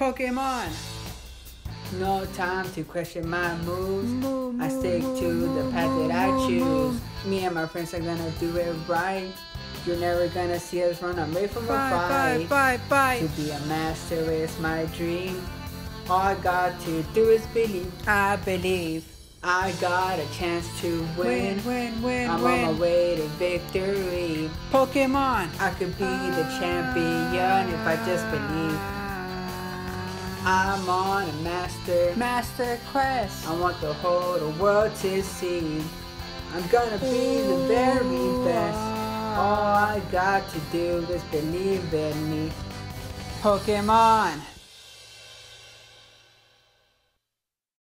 Pokemon. No time to question my moves. I stick to the path that I choose. Me and my friends are gonna do it right. You're never gonna see us run away from a fight. To be a master is my dream. All I got to do is believe. I believe. I got a chance to win. I'm on my way to victory. Pokemon. I could be the champion if I just believe. I'm on a Master Quest. I want the whole world to see. I'm gonna be the very best. All I got to do is believe in me. Pokemon.